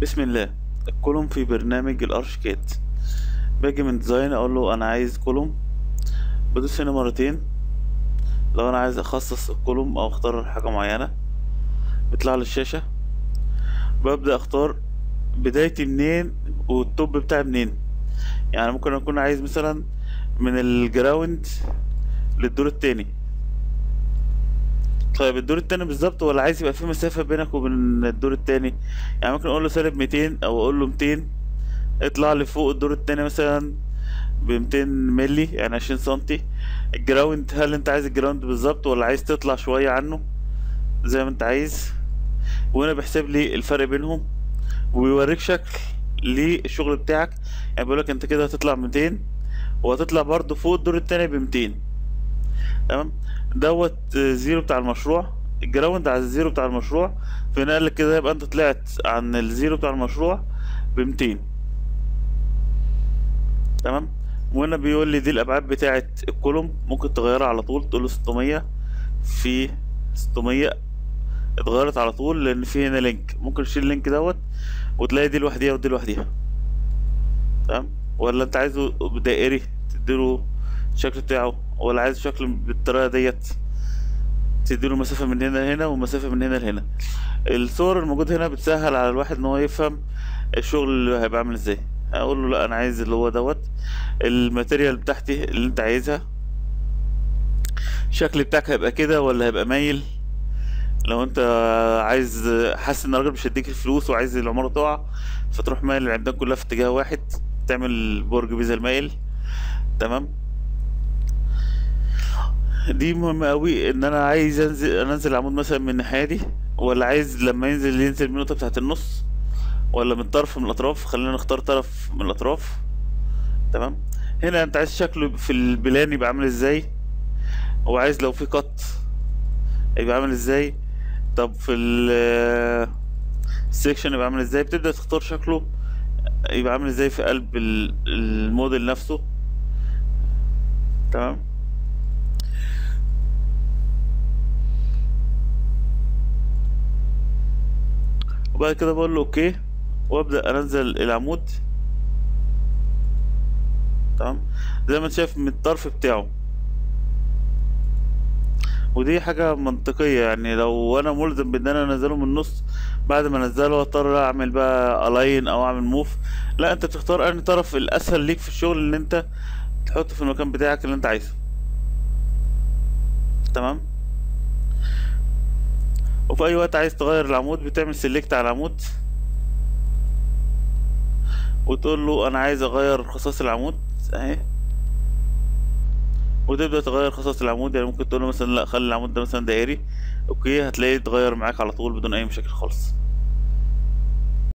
بسم الله. الكولوم في برنامج الارشيكاد. باجي من ديزاين اقول له انا عايز كولوم، بدوس هنا مرتين. لو انا عايز اخصص الكولوم او اختار حاجه معينه بيطلع لي الشاشه. ببدا اختار بدايتي منين والتوب بتاعي منين. يعني ممكن اكون عايز مثلا من الجراوند للدور التاني. طيب الدور التاني بالظبط ولا عايز يبقى في مسافه بينك وبين الدور التاني؟ يعني ممكن اقول له سالب 200 او اقول له 200. اطلع لي فوق الدور التاني مثلا ب200 ملي، يعني 20 سنتي. الجراوند، هل انت عايز الجراوند بالظبط ولا عايز تطلع شوية عنه؟ زي ما انت عايز. وهنا بيحسب لي الفرق بينهم وبيوريك شكل للشغل بتاعك. يعني بيقولك انت كده هتطلع 200 وهتطلع برضو فوق الدور التاني ب200. تمام. دوت زيرو بتاع المشروع، الجراوند على الزيرو بتاع المشروع. فهنا قالك كده يبقى انت طلعت عن الزيرو بتاع المشروع ب200. تمام. وهنا بيقول لي دي الابعاد بتاعه الكولوم، ممكن تغيرها على طول، تقول له 600 في 600. اتغيرت على طول لان في هنا لينك. ممكن تشيل اللينك دوت وتلاقي دي لوحديها ودي لوحديها. تمام. ولا انت عايزه دائري تديله الشكل بتاعه، ولا عايز شكل بالطريقه ديت تديله مسافه من هنا لهنا ومسافه من هنا لهنا. الصور الموجوده هنا بتسهل على الواحد ان هو يفهم الشغل اللي هيبقى عامل ازاي. اقول له لا انا عايز اللي هو دوت الماتيريال بتاعتي اللي انت عايزها. الشكل بتاعك هيبقى كده ولا هيبقى مايل؟ لو انت عايز حاسس ان الراجل مش هيديك الفلوس وعايز العمارة تقع فتروح مايل العمدان كلها في اتجاه واحد، تعمل برج بيزا المايل. تمام. دي مهمة قوي ان انا عايز انزل العمود مثلا من الناحية دي، ولا عايز لما ينزل من النقطة بتاعت النص، ولا من طرف من الاطراف. خلينا نختار طرف من الاطراف. تمام. هنا انت عايز شكله في البلان يبقى عامل ازاي، وعايز لو في قط يبقى عامل ازاي. طب في السكشن يبقى عامل ازاي. بتبدأ تختار شكله يبقى عامل ازاي في قلب الموديل نفسه. تمام. وبعد كده بقول له اوكي وابدأ انزل العمود. تمام. زي ما انت شايف من الطرف بتاعه. ودي حاجة منطقية، يعني لو انا ملزم بان انا انزله من النص بعد ما انزله اضطر اعمل بقى الاين او اعمل موف. لا، انت بتختار انهي طرف الاسهل ليك في الشغل اللي انت تحطه في المكان بتاعك اللي انت عايزه. تمام. وفي اي وقت عايز تغير العمود بتعمل سيلكت على العمود وتقول له انا عايز اغير خصائص العمود اهي، وتبدأ تغير خصائص العمود. يعني ممكن تقول له مثلا لا خلي العمود ده مثلا دائري. اوكي، هتلاقيه اتغير معاك على طول بدون اي مشاكل خالص.